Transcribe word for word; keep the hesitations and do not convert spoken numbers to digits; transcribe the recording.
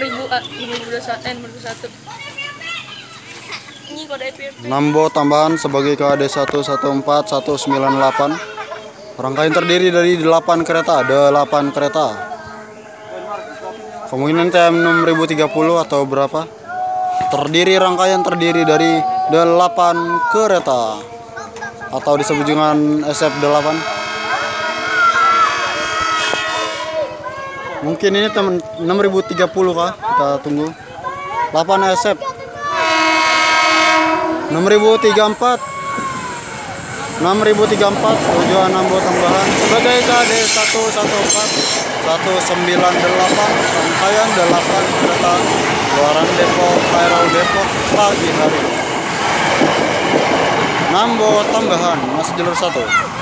ribu ah, lima ribu dua puluh satu, eh, lima ribu satu. Ini kode F P P. Nambo tambahan sebagai K D satu satu empat satu sembilan delapan. Rangkaian terdiri dari delapan kereta, delapan kereta. Kemungkinan T M enam ribu tiga puluh atau berapa? Terdiri rangkaian terdiri dari delapan kereta atau disebut dengan S F delapan. Mungkin ini teman enam ribu tiga puluh kah? Kita tunggu. delapan S F. enam ribu tiga puluh empat. enam ribu tiga puluh empat tujuan Nambo tambahan sebagai K D satu satu empat satu sembilan delapan rangkaian delapan kereta keluaran Depok Kairau Depok pagi hari. Nambo tambahan masih jalur satu.